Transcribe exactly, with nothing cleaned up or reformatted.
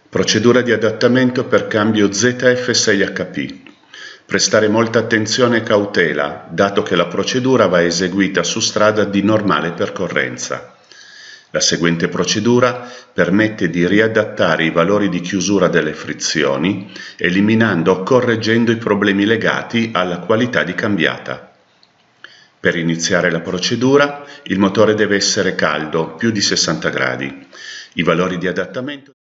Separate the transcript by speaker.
Speaker 1: Procedura di adattamento per cambio Z F sei H P. Prestare molta attenzione e cautela, dato che la procedura va eseguita su strada di normale percorrenza. La seguente procedura permette di riadattare i valori di chiusura delle frizioni, eliminando o correggendo i problemi legati alla qualità di cambiata. Per iniziare la procedura, il motore deve essere caldo, più di sessanta gradi. I valori di adattamento